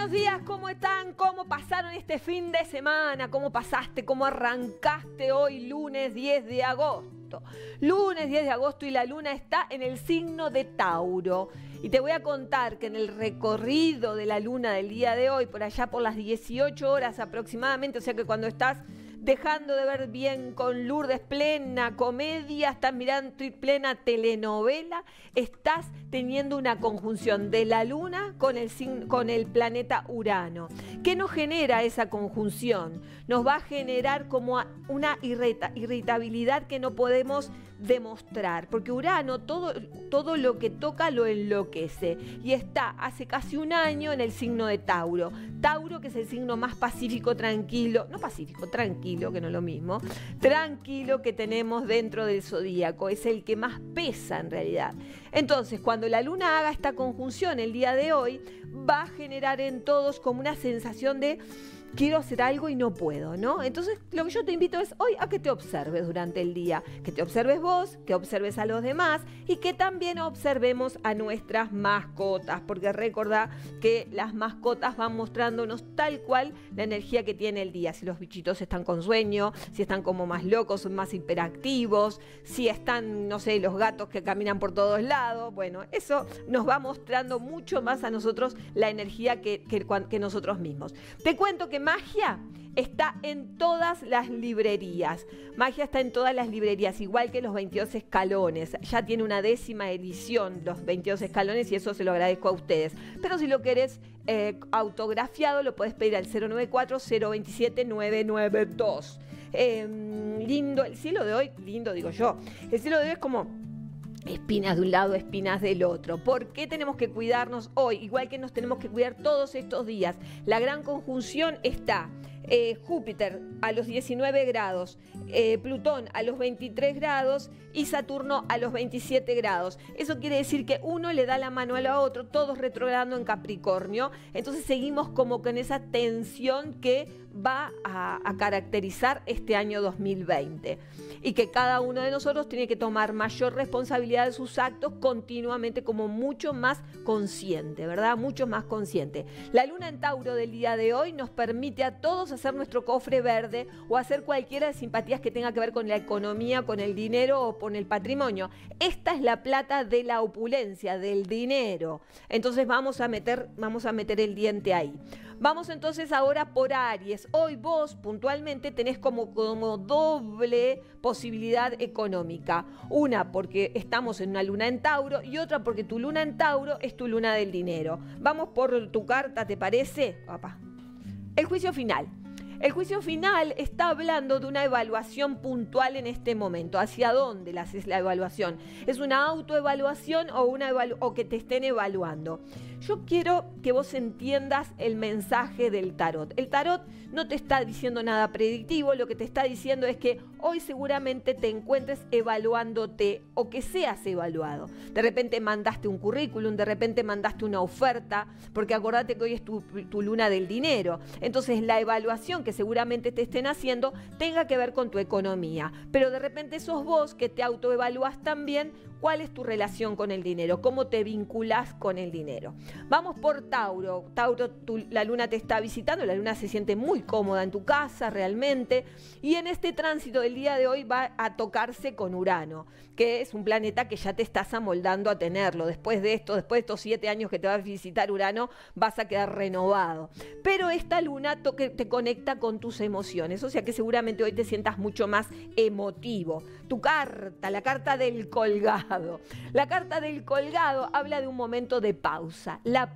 Buenos días, ¿cómo están? ¿Cómo pasaron este fin de semana? ¿Cómo pasaste? ¿Cómo arrancaste hoy, lunes 10 de agosto? Lunes 10 de agosto y la luna está en el signo de Tauro. Y te voy a contar que en el recorrido de la luna del día de hoy, por allá por las 18 horas aproximadamente, o sea que cuando estás dejando de ver bien con Lourdes plena comedia, estás mirando plena telenovela, estás teniendo una conjunción de la luna con el planeta Urano. ¿Qué nos genera esa conjunción? Nos va a generar como una irritabilidad que no podemos demostrar, porque Urano todo lo que toca lo enloquece y está hace casi un año en el signo de Tauro. Tauro, que es el signo más pacífico, tranquilo, no pacífico, tranquilo, que no es lo mismo, tranquilo que tenemos dentro del zodíaco, es el que más pesa en realidad. Entonces, cuando la luna haga esta conjunción el día de hoy, va a generar en todos como una sensación de quiero hacer algo y no puedo, ¿no? Entonces, lo que yo te invito es hoy a que te observes durante el día, que te observes vos, que observes a los demás y que también observemos a nuestras mascotas, porque recordá que las mascotas van mostrándonos tal cual la energía que tiene el día, si los bichitos están con sueño, si están como más locos, más hiperactivos, si están, no sé, los gatos que caminan por todos lados, bueno, eso nos va mostrando mucho más a nosotros la energía que nosotros mismos. Te cuento que magia está en todas las librerías. Magia está en todas las librerías, igual que los 22 escalones. Ya tiene una 10ª edición, los 22 escalones, y eso se lo agradezco a ustedes. Pero si lo querés autografiado, lo podés pedir al 094-027-992. Lindo, el cielo de hoy, lindo digo yo. El cielo de hoy es como espinas de un lado, espinas del otro. ¿Por qué tenemos que cuidarnos hoy? Igual que nos tenemos que cuidar todos estos días. La gran conjunción está Júpiter a los 19 grados, Plutón a los 23 grados y Saturno a los 27 grados. Eso quiere decir que uno le da la mano al otro, todos retrogradando en Capricornio. Entonces seguimos como con esa tensión que va a caracterizar este año 2020 y que cada uno de nosotros tiene que tomar mayor responsabilidad de sus actos continuamente, como mucho más consciente, ¿verdad? Mucho más consciente. La luna en Tauro del día de hoy nos permite a todos hacer nuestro cofre verde o hacer cualquiera de simpatías que tenga que ver con la economía, con el dinero o con el patrimonio. Esta es la plata de la opulencia, del dinero. Entonces vamos a meter el diente ahí. Vamos entonces ahora por Aries. Hoy vos puntualmente tenés como doble posibilidad económica. Una porque estamos en una luna en Tauro y otra porque tu luna en Tauro es tu luna del dinero. Vamos por tu carta, ¿te parece? Papá. El juicio final. El juicio final está hablando de una evaluación puntual en este momento. ¿Hacia dónde la haces la evaluación? ¿Es una autoevaluación o que te estén evaluando? Yo quiero que vos entiendas el mensaje del tarot. El tarot no te está diciendo nada predictivo, lo que te está diciendo es que hoy seguramente te encuentres evaluándote o que seas evaluado. De repente mandaste un currículum, de repente mandaste una oferta, porque acordate que hoy es tu luna del dinero. Entonces la evaluación que seguramente te estén haciendo tenga que ver con tu economía. Pero de repente sos vos que te autoevalúas también. ¿Cuál es tu relación con el dinero? ¿Cómo te vinculás con el dinero? Vamos por Tauro. Tauro, la luna te está visitando, la luna se siente muy cómoda en tu casa realmente y en este tránsito del día de hoy va a tocarse con Urano, que es un planeta que ya te estás amoldando a tenerlo. Después de estos 7 años que te va a visitar Urano, vas a quedar renovado. Pero esta luna te conecta con tus emociones, o sea que seguramente hoy te sientas mucho más emotivo. Tu carta, la carta del colgado. La carta del colgado habla de un momento de pausa,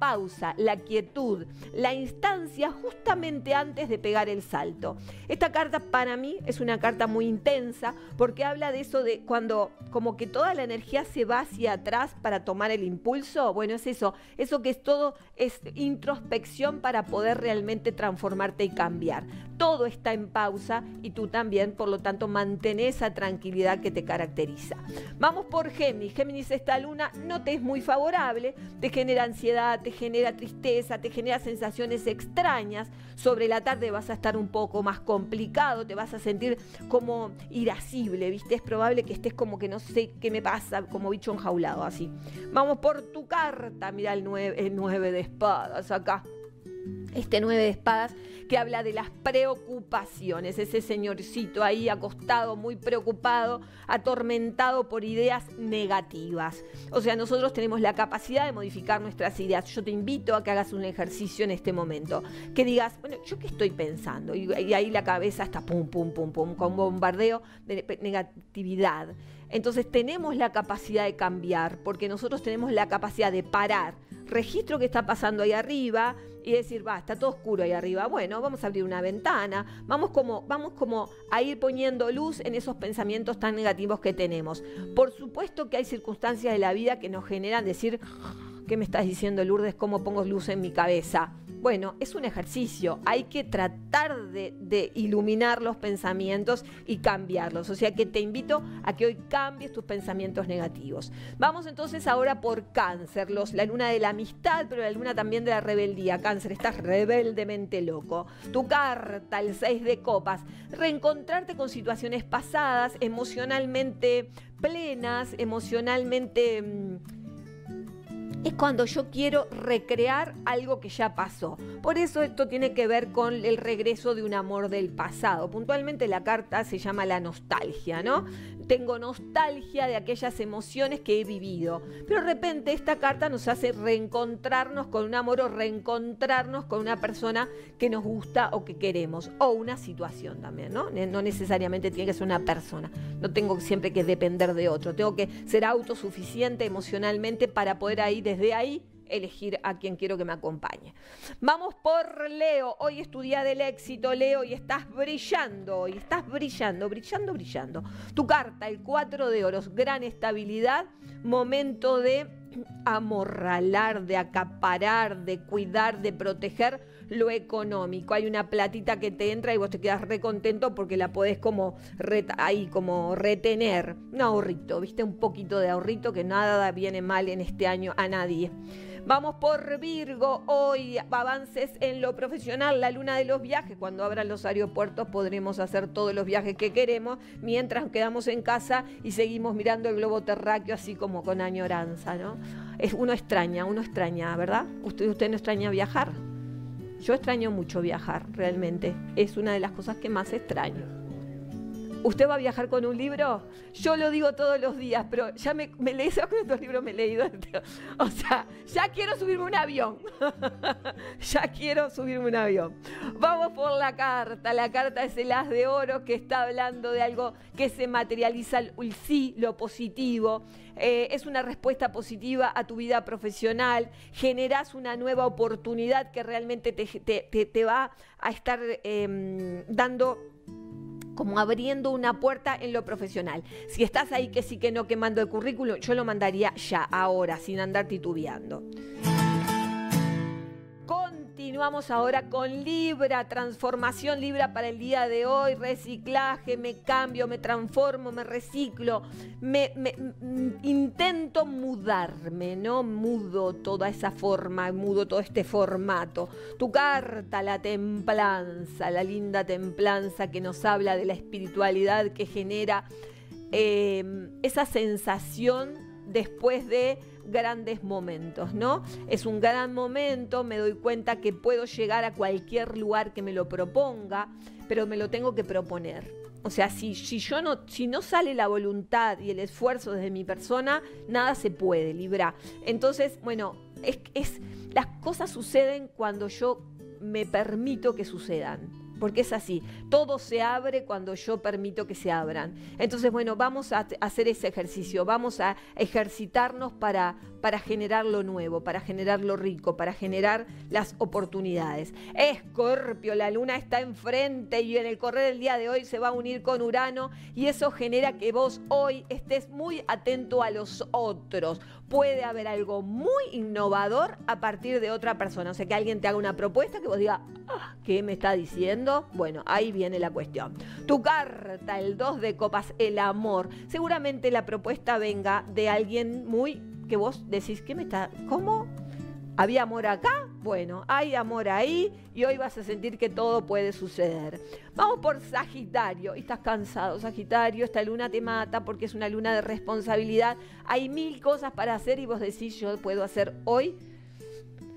la quietud, la instancia justamente antes de pegar el salto. Esta carta para mí es una carta muy intensa porque habla de eso de cuando como que toda la energía se va hacia atrás para tomar el impulso. Bueno, es eso que es todo, es introspección para poder realmente transformarte y cambiar. Todo está en pausa y tú también, por lo tanto, mantén esa tranquilidad que te caracteriza. Vamos por Géminis. Géminis, esta luna no te es muy favorable, te genera ansiedad, te genera tristeza, te genera sensaciones extrañas. Sobre la tarde vas a estar un poco más complicado, te vas a sentir como irascible, ¿viste? Es probable que estés como que no sé qué me pasa, como bicho enjaulado, así. Vamos por tu carta, mira el 9 de espadas acá. Este 9 de espadas que habla de las preocupaciones, ese señorcito ahí acostado, muy preocupado, atormentado por ideas negativas. O sea, nosotros tenemos la capacidad de modificar nuestras ideas. Yo te invito a que hagas un ejercicio en este momento, que digas, bueno, ¿yo qué estoy pensando? Y ahí la cabeza está pum, pum, pum, pum, con bombardeo de negatividad. Entonces tenemos la capacidad de cambiar, porque nosotros tenemos la capacidad de parar, registro qué está pasando ahí arriba y decir, va, está todo oscuro ahí arriba, bueno, vamos a abrir una ventana, vamos como a ir poniendo luz en esos pensamientos tan negativos que tenemos. Por supuesto que hay circunstancias de la vida que nos generan decir, ¿qué me estás diciendo, Lourdes? ¿Cómo pongo luz en mi cabeza? Bueno, es un ejercicio, hay que tratar de iluminar los pensamientos y cambiarlos. O sea que te invito a que hoy cambies tus pensamientos negativos. Vamos entonces ahora por Cáncer, la luna de la amistad, pero la luna también de la rebeldía. Cáncer, estás rebeldemente loco. Tu carta, el 6 de copas, reencontrarte con situaciones pasadas, emocionalmente plenas, emocionalmente... Es cuando yo quiero recrear algo que ya pasó. Por eso esto tiene que ver con el regreso de un amor del pasado. Puntualmente la carta se llama la nostalgia, ¿no? Tengo nostalgia de aquellas emociones que he vivido. Pero de repente esta carta nos hace reencontrarnos con un amor o reencontrarnos con una persona que nos gusta o que queremos. O una situación también, ¿no? No necesariamente tiene que ser una persona. No tengo siempre que depender de otro. Tengo que ser autosuficiente emocionalmente para poder desde ahí elegir a quien quiero que me acompañe. Vamos por Leo. Hoy es tu día del éxito, Leo, y estás brillando. Y estás brillando. Tu carta, el 4 de oros, gran estabilidad, momento de amorralar, de acaparar, de cuidar, de proteger lo económico. Hay una platita que te entra y vos te quedas re contento porque la podés como retener. Un ahorrito, ¿viste? Un poquito de ahorrito, que nada viene mal en este año a nadie. Vamos por Virgo, hoy avances en lo profesional, la luna de los viajes. Cuando abran los aeropuertos podremos hacer todos los viajes que queremos, mientras quedamos en casa y seguimos mirando el globo terráqueo así como con añoranza, ¿no? Uno extraña, ¿verdad? ¿Usted no extraña viajar? Yo extraño mucho viajar, realmente. Es una de las cosas que más extraño. ¿Usted va a viajar con un libro? Yo lo digo todos los días, pero ya me leí esos libros, me he leído. O sea, ya quiero subirme un avión. Vamos por la carta. La carta es el as de oro, que está hablando de algo que se materializa, el sí, lo positivo. Es una respuesta positiva a tu vida profesional. Generás una nueva oportunidad que realmente te va a estar dando, como abriendo una puerta en lo profesional. Si estás ahí que sí que no quemando el currículum, yo lo mandaría ya, ahora, sin andar titubeando. Continuamos ahora con Libra, transformación Libra para el día de hoy, reciclaje, me cambio, me transformo, me reciclo, intento mudarme, ¿no? Mudo toda esa forma, mudo todo este formato. Tu carta, la templanza, la linda templanza que nos habla de la espiritualidad que genera esa sensación después de grandes momentos, ¿no? Es un gran momento, me doy cuenta que puedo llegar a cualquier lugar que me lo proponga, pero me lo tengo que proponer. O sea, si no sale la voluntad y el esfuerzo desde mi persona, nada se puede, Libra. Entonces, bueno, las cosas suceden cuando yo me permito que sucedan. Porque es así, todo se abre cuando yo permito que se abran. Entonces, bueno, vamos a hacer ese ejercicio, vamos a ejercitarnos para generar lo nuevo, para generar lo rico, para generar las oportunidades. Escorpio, la luna está enfrente y en el correr del día de hoy se va a unir con Urano y eso genera que vos hoy estés muy atento a los otros. Puede haber algo muy innovador a partir de otra persona. O sea, que alguien te haga una propuesta que vos digas, ¿qué me está diciendo? Bueno, ahí viene la cuestión. Tu carta, el 2 de copas, el amor. Seguramente la propuesta venga de alguien que vos decís, ¿cómo? ¿Había amor acá? Bueno, hay amor ahí y hoy vas a sentir que todo puede suceder. Vamos por Sagitario. Y estás cansado, Sagitario. Esta luna te mata porque es una luna de responsabilidad. Hay 1000 cosas para hacer y vos decís, yo puedo hacer hoy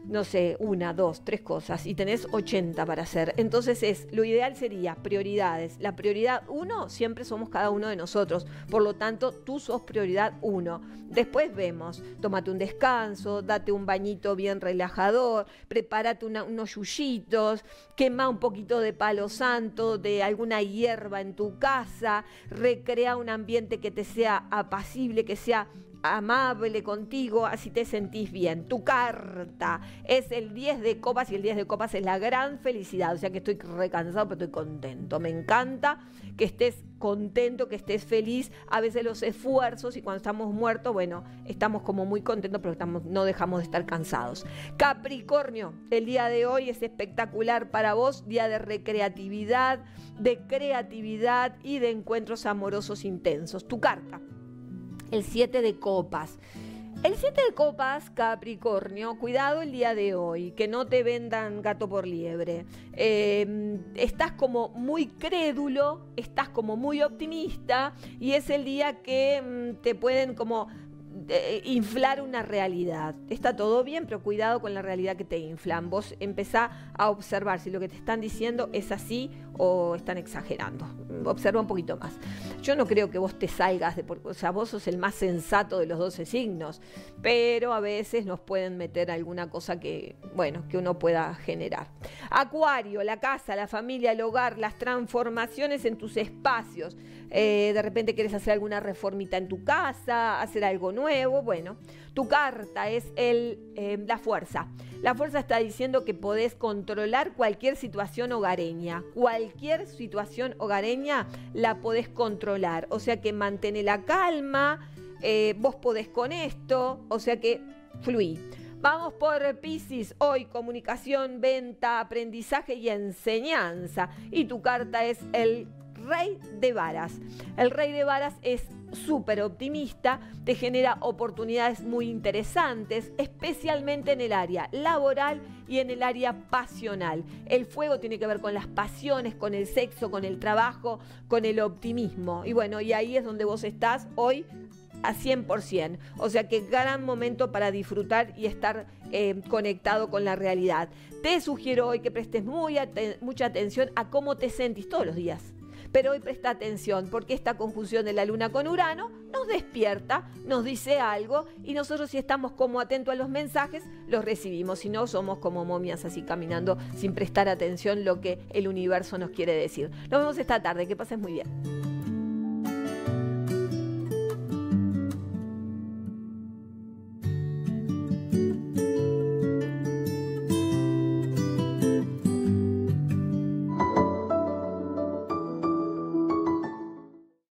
no sé, 1, 2, 3 cosas y tenés 80 para hacer. Entonces lo ideal sería prioridades. La prioridad 1 siempre somos cada uno de nosotros. Por lo tanto, tú sos prioridad 1. Después vemos, tómate un descanso, date un bañito bien relajador, prepárate unos yuyitos, quema un poquito de palo santo, de alguna hierba en tu casa, recrea un ambiente que te sea apacible, que sea amable contigo, así te sentís bien. Tu carta es el 10 de copas y el 10 de copas es la gran felicidad, o sea que estoy recansado pero estoy contento. Me encanta que estés contento, que estés feliz. A veces los esfuerzos y cuando estamos muertos, bueno, estamos como muy contentos, pero no dejamos de estar cansados. Capricornio, el día de hoy es espectacular para vos, día de recreatividad, de creatividad y de encuentros amorosos intensos. Tu carta, el 7 de copas. El 7 de copas, Capricornio, cuidado el día de hoy, que no te vendan gato por liebre. Estás como muy crédulo, estás como muy optimista y es el día que te pueden como inflar una realidad. Está todo bien, pero cuidado con la realidad que te inflan. Vos empezá a observar si lo que te están diciendo es así o están exagerando. Observa un poquito más. Yo no creo que vos te salgas o sea, vos sos el más sensato de los 12 signos, pero a veces nos pueden meter alguna cosa que, bueno, que uno pueda generar. Acuario, la casa, la familia, el hogar, las transformaciones en tus espacios. De repente quieres hacer alguna reformita en tu casa, hacer algo nuevo. Bueno, tu carta es la fuerza. La fuerza está diciendo que podés controlar cualquier situación hogareña. Cualquier situación hogareña la podés controlar. O sea que mantén la calma, vos podés con esto, o sea que fluí. Vamos por Piscis, hoy comunicación, venta, aprendizaje y enseñanza. Y tu carta es el Rey de Varas. El Rey de Varas es súper optimista, te genera oportunidades muy interesantes, especialmente en el área laboral y en el área pasional. El fuego tiene que ver con las pasiones, con el sexo, con el trabajo, con el optimismo. Y bueno, y ahí es donde vos estás hoy a 100%. O sea que gran momento para disfrutar y estar conectado con la realidad. Te sugiero hoy que prestes mucha atención a cómo te sentís todos los días. Pero hoy presta atención porque esta conjunción de la luna con Urano nos despierta, nos dice algo y nosotros si estamos como atentos a los mensajes, los recibimos. Si no, somos como momias así caminando sin prestar atención lo que el universo nos quiere decir. Nos vemos esta tarde, que pases muy bien.